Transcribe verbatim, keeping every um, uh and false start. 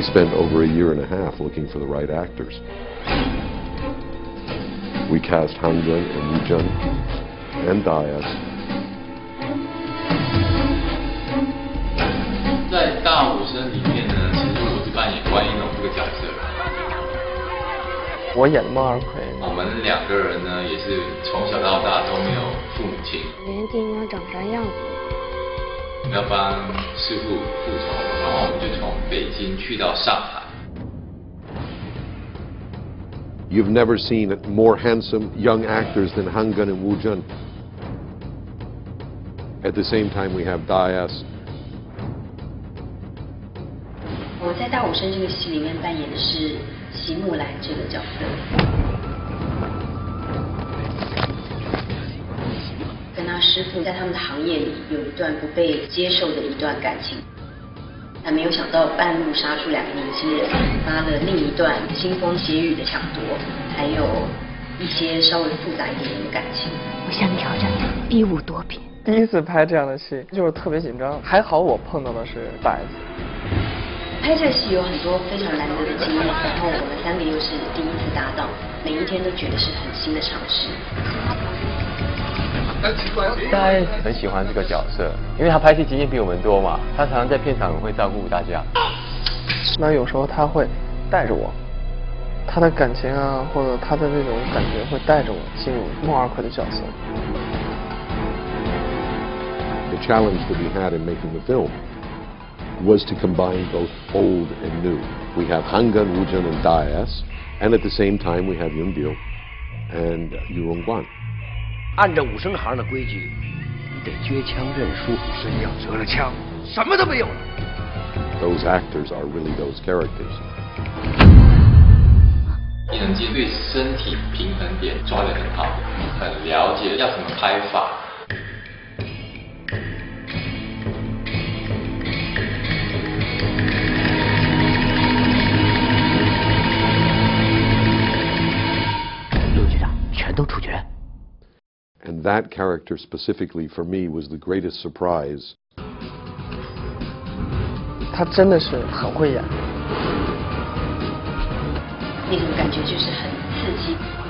We spent over a year and a half looking for the right actors. We cast Han Gun and Woo Jun and Dias. 在《大武生》里面呢，其实我是扮演关一农这个角色。 我演孟二奎。 我们两个人呢，也是从小到大都没有父母亲。 连电影要长啥样子？ 我们要帮师傅复仇，然后我们就从北京去到上海。 You've never seen more handsome young actors than Han Gun and Woo Jun. At the same time, we have Dias. 我在《大武生》这个戏里面扮演的是席木兰这个角色，跟他师父在他们的行业里有一段不被接受的一段感情。 但没有想到，半路杀出两个年轻人，发了另一段腥风血雨的抢夺，还有一些稍微复杂一点点的感情。 我向你挑战，比武多品。 第一次拍这样的戏，就是特别紧张。还好我碰到的是大 S。 拍这个戏有很多非常难得的经验，然后我们三个又是第一次搭档，每一天都觉得是很新的尝试。 大家很喜欢这个角色，因为他拍戏经验比我们多嘛，他常常在片场会照顾大家。 那有时候他会带着我，他的感情啊，或者他的那种感觉会带着我进入孟二奎的角色。 The challenge that we had in making the film was to combine both old and new. We have Han Gun, Woo Jun, and Dias, and at the same time we have Yoon Bil and Yu Rongguan. 按照武生行的规矩，你得撅枪认输。真要折了枪，什么都没有了。 Those actors are really those characters. 艺能界对身体平衡点抓得很好，很了解要怎么拍法。 陆局长，全都处决。 And that character specifically for me was the greatest surprise. 他真的是很会演， 那种感觉就是很刺激。